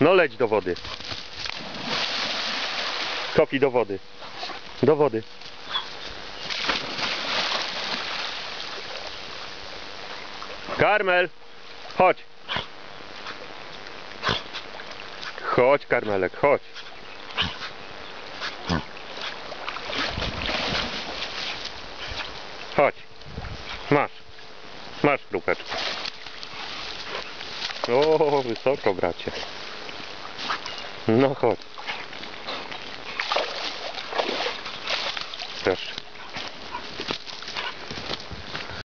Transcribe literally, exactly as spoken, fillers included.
No leć do wody. Kopi do wody. Do wody. Karmel, chodź. Chodź, Karmelek, chodź. Chodź. Masz. Masz chrupeczkę. O, wysoko, bracie. No chodź. Proszę.